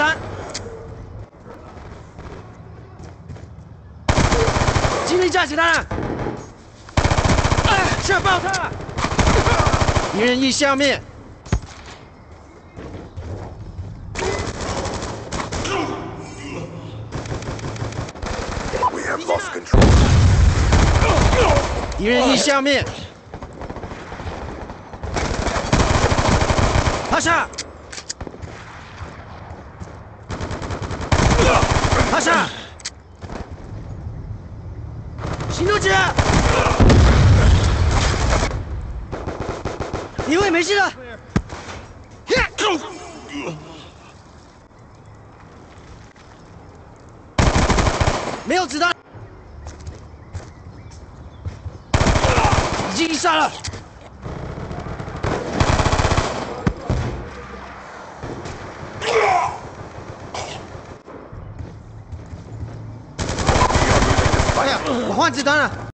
弹，精灵架子弹，射爆他！敌人已消灭。 Lost control. 敌人已消灭。趴下！趴下！行动起来！你会没事的。没有子弹。 已经杀了！哎呀，我换子弹了。